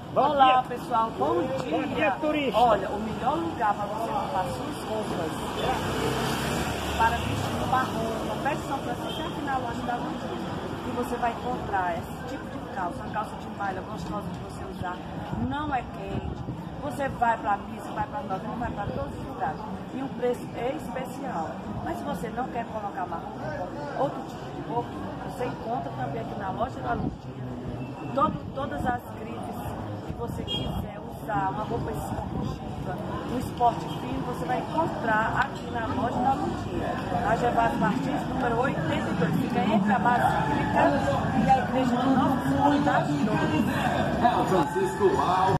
Olá pessoal, bom dia. Bom dia, turista. Olha, o melhor lugar para você comprar suas roupas para vestir no marrom, no pé de São Francisco, é aqui na loja da Lundinha. E você vai encontrar esse tipo de calça, uma calça de malha gostosa de você usar, não é quente. Você vai para a missa, vai para a novena, vai para todos os lugares. E o preço é especial. Mas se você não quer colocar marrom, outro tipo de roupa, você encontra também aqui na loja da Lundinha. Todas as grifes que você quiser usar, uma roupa esportiva, um esporte fino, você vai encontrar aqui na loja da Lundinha. Na Gervásio Martins, número 82. Fica entre a Basílica e a Igreja do Nosso Senhor das Dores. Francisco Alves.